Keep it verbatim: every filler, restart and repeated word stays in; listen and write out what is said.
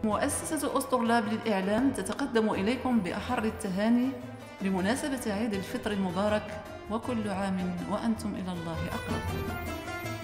مؤسسة أسطرلاب للإعلام تتقدم إليكم بأحر التهاني بمناسبة عيد الفطر المبارك، وكل عام وأنتم إلى الله أقرب.